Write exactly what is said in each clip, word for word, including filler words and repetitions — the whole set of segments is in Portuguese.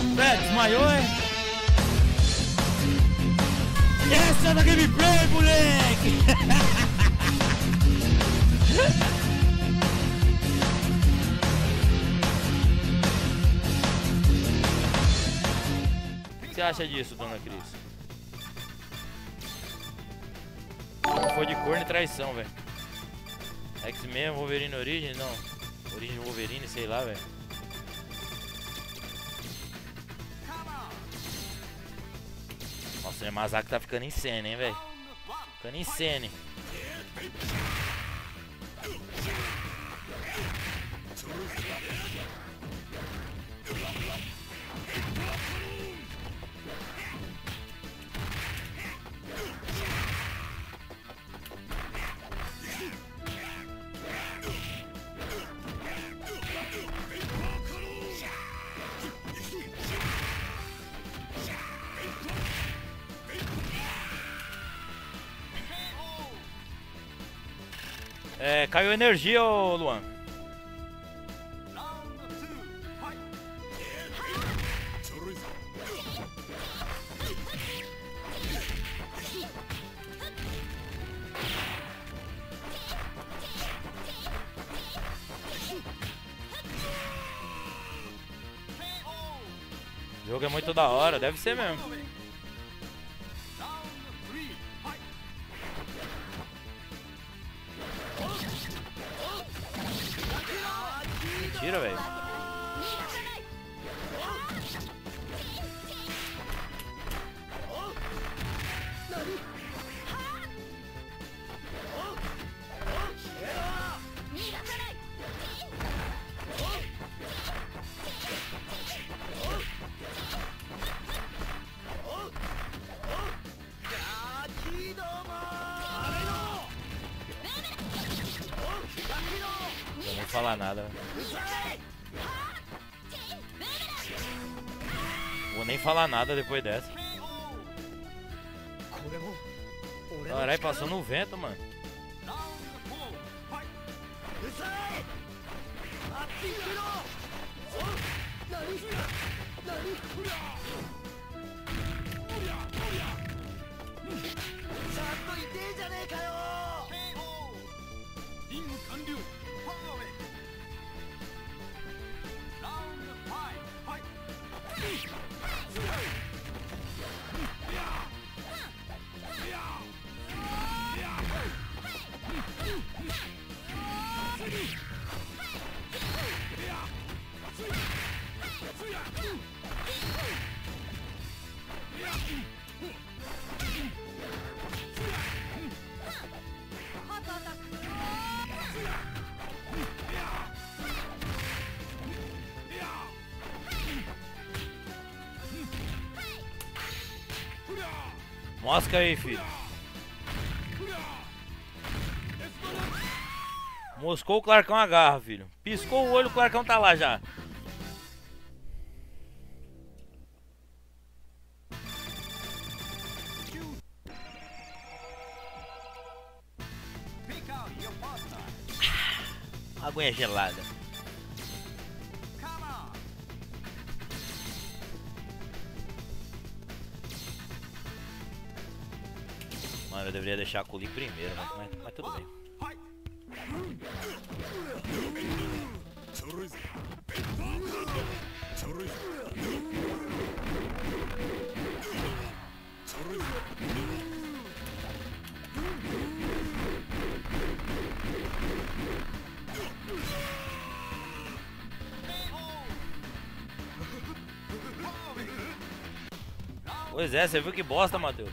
É, desmaiou, é? Essa é da gameplay, moleque! O que você acha disso, dona Cris? Não foi de corno e traição, velho. X-Men, Wolverine Origem? Não. Origem Wolverine, sei lá, velho. Nossa, o Yamazaki tá ficando em cena, hein, velho. Ficando em cena. É, caiu energia, ô Luan. O jogo é muito da hora, deve ser mesmo. Mentira, velho. Não vou nem falar nada, velho. Vou nem falar nada depois dessa. Caralho, passou no vento, mano. Mosca aí, filho. Moscou, o Clarkão agarra, filho. Piscou o olho, o Clarkão tá lá já. Aguinha gelada. Mano, eu deveria deixar a Culi primeiro, né? mas, mas tudo bem. Pois é, você viu que bosta, Matheus?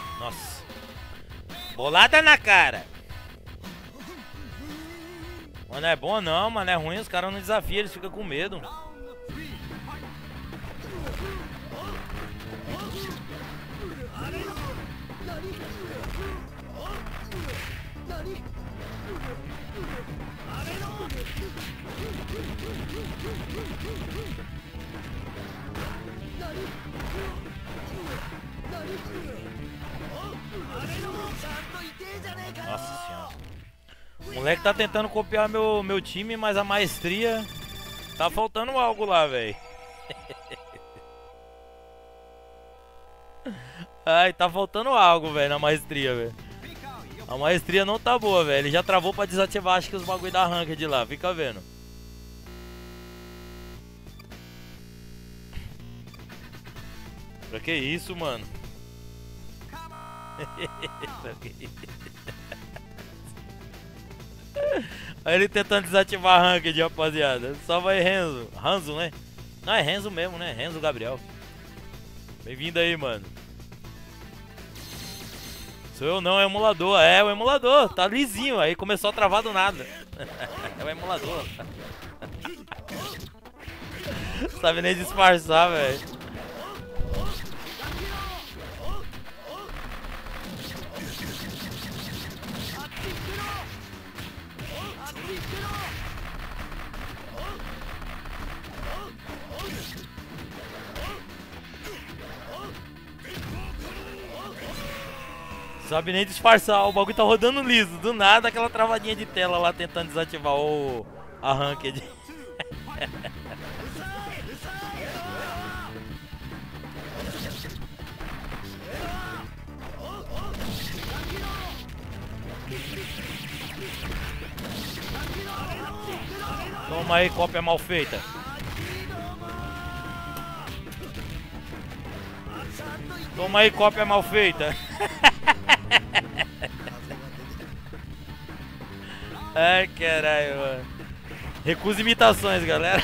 Nossa. Bolada na cara. Mas não é bom não, mano. É ruim, os caras não desafiam, eles ficam com medo. Nossa senhora. O moleque tá tentando copiar meu, meu time, mas a maestria tá faltando algo lá, velho. Ai, tá faltando algo, velho, na maestria, velho. A maestria não tá boa, velho. Ele já travou pra desativar, acho que os bagulho da ranked lá. Fica vendo. Pra que isso, mano? Pra que isso? Aí ele tentando desativar a ranked, rapaziada. Só vai Renzo. Ranzo, né? Não, é Renzo mesmo, né? Renzo Gabriel. Bem-vindo aí, mano. Sou eu não, é o emulador. É, o emulador. Tá lisinho. Aí começou a travar do nada. É o emulador. Sabe nem disfarçar, velho. Sabe nem disfarçar, o bagulho tá rodando liso. Do nada aquela travadinha de tela lá tentando desativar o a ranked. Toma aí, cópia mal feita. Toma aí, cópia mal feita. Ai, caralho, mano. Recusa imitações, galera.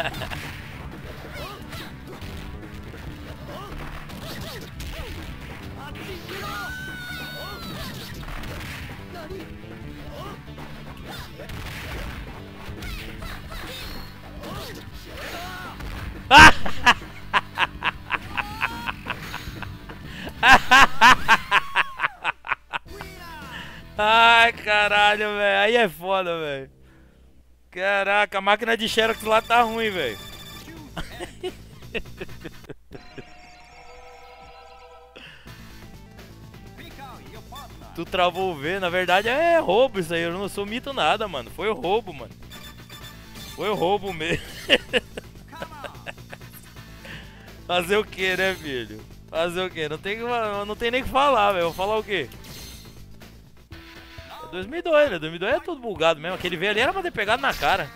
Ai, caralho, velho. Aí é foda, velho. Caraca, a máquina de Xerox lá tá ruim, velho. Tu travou o V, na verdade é roubo isso aí. Eu não sou mito nada, mano. Foi roubo, mano. Foi roubo mesmo. Fazer o que, né, filho? Fazer o que? Não tem, não tem nem o que falar, velho. Vou falar o quê? É dois mil e dois, né? dois mil e dois é tudo bugado mesmo. Aquele V ali era pra ter pegado na cara.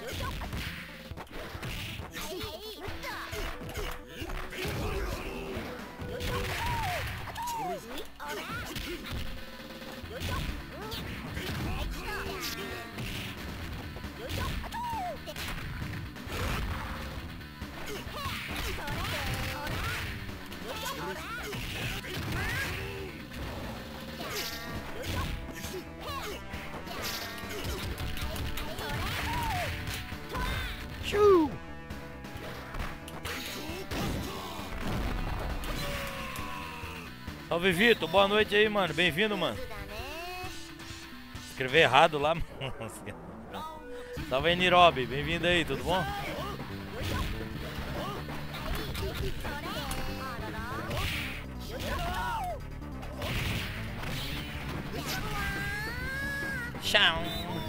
Salve, Vitor, boa noite aí, mano. Bem-vindo, mano. Escrevi errado lá, mano. Salve aí, Nirobi. Bem-vindo aí, tudo bom? Tchau.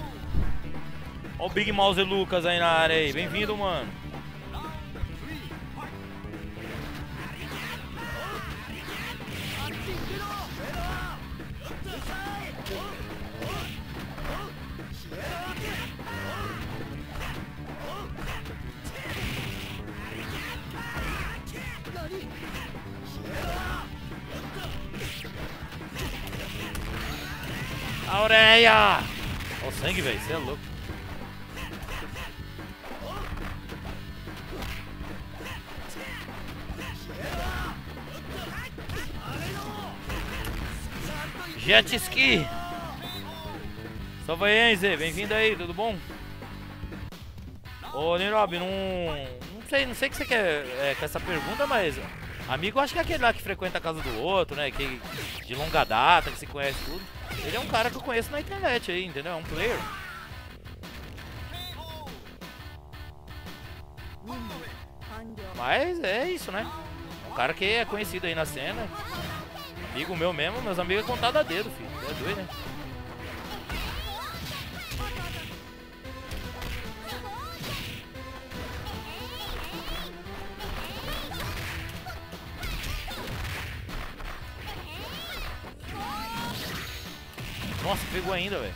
Ó o Big Mouse Lucas aí na área aí. Bem-vindo, mano. Aureia! Olha o sangue, velho. Você é louco. Jet Ski. Salve aí, Enze. Bem-vindo aí, tudo bom? Ô, Nirob, não, não sei, não sei o que você quer é, com essa pergunta, mas amigo, eu acho que é aquele lá que frequenta a casa do outro, né? Que de longa data, que se conhece tudo. Ele é um cara que eu conheço na internet aí, entendeu? É um player. Mas é isso, né? Um cara que é conhecido aí na cena. Amigo meu mesmo, meus amigos é contado a dedo, filho. É doido, né? Nossa, pegou ainda, velho.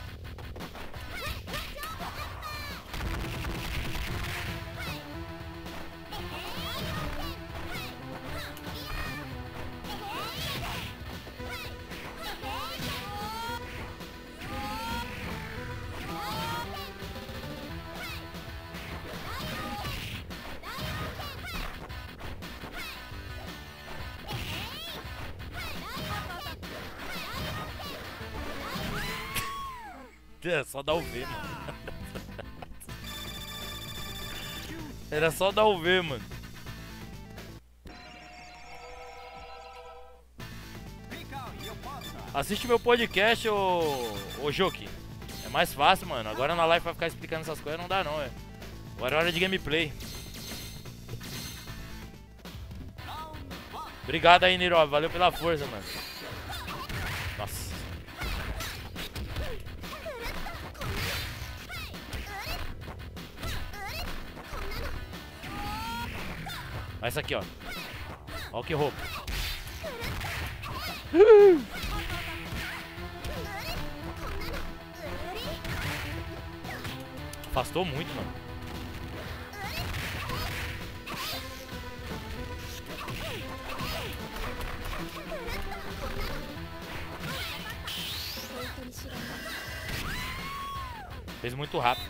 É só dar o V, mano. Era só dar o V, mano. Assiste meu podcast, ô, ô Joki. É mais fácil, mano. Agora na live vai ficar explicando essas coisas, não dá não, é. Agora é hora de gameplay. Obrigado aí, Niro. Valeu pela força, mano. Nossa. Olha isso aqui, ó. Olha que roubo. Afastou muito, mano. Fez muito rápido.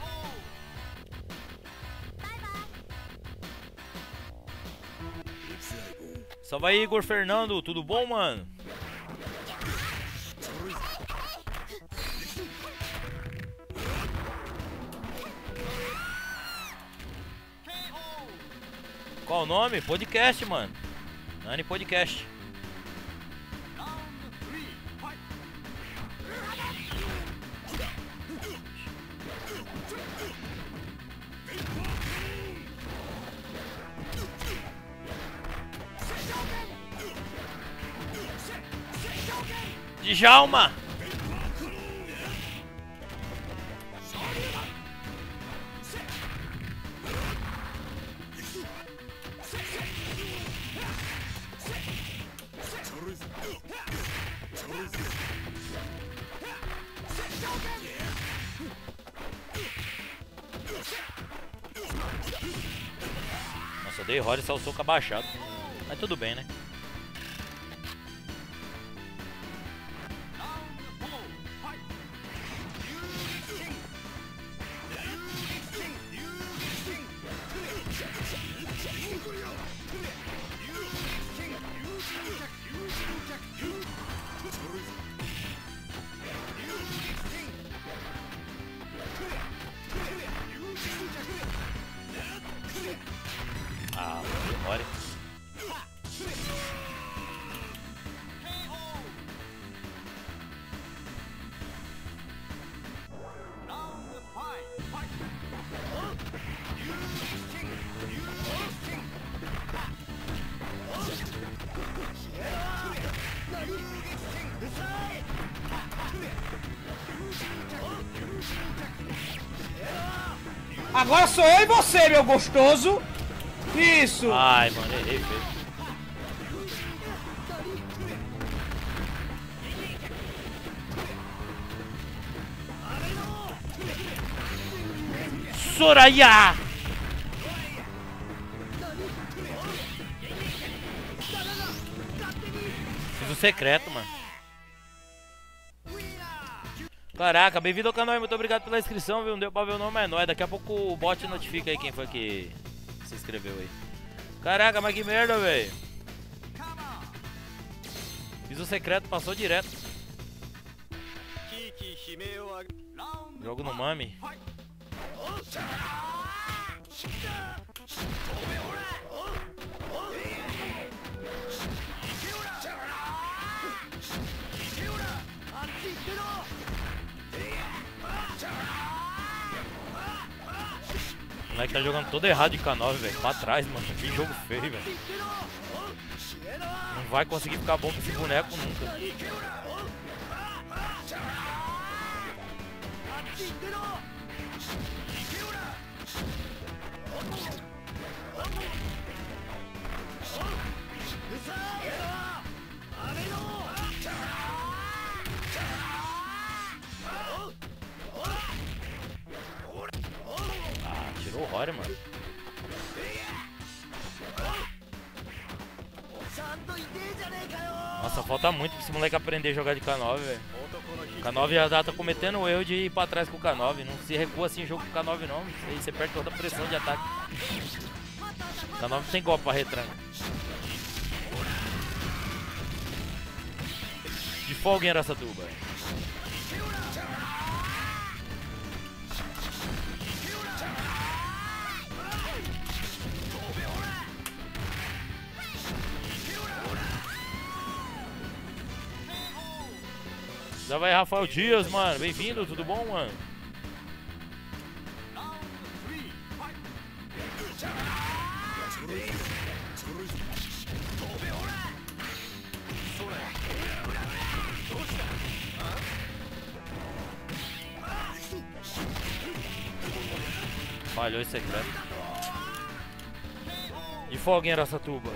Salve aí, Igor Fernando, tudo bom, mano? Qual o nome? Podcast, mano. Nani Podcast. Djalma! Nossa, eu dei roda e só o soco abaixado. Mas tudo bem, né? Ah, demora. Agora sou eu e você, meu gostoso. Isso. Ai, mano, errei, feio. Soraya! Fiz o secreto, mano. Caraca, bem-vindo ao canal e muito obrigado pela inscrição, viu? Não deu pra ver o nome, é nóis. Daqui a pouco o bot notifica aí quem foi que se inscreveu aí. Caraca, mas que merda, velho. Fiz o secreto, passou direto. Jogo no Mami. O moleque tá jogando todo errado de K nove, velho. Pra trás, mano. Que jogo feio, velho. Não vai conseguir ficar bom com esse boneco nunca. Ah, tirou o Rory, mano. Nossa, falta muito pra esse moleque aprender a jogar de K nove, velho. K nove já tá cometendo o erro de ir pra trás com o K nove. Não se recua assim em jogo com o K nove não. Aí você perde toda a pressão de ataque. K nove não tem golpe pra retranca. De folga em Araçatuba. Já vai Rafael Dias, mano. Bem-vindo, tudo bom, mano? Falhou esse secreto. De folga em Araçatuba.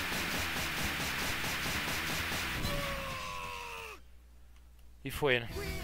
E foi, né?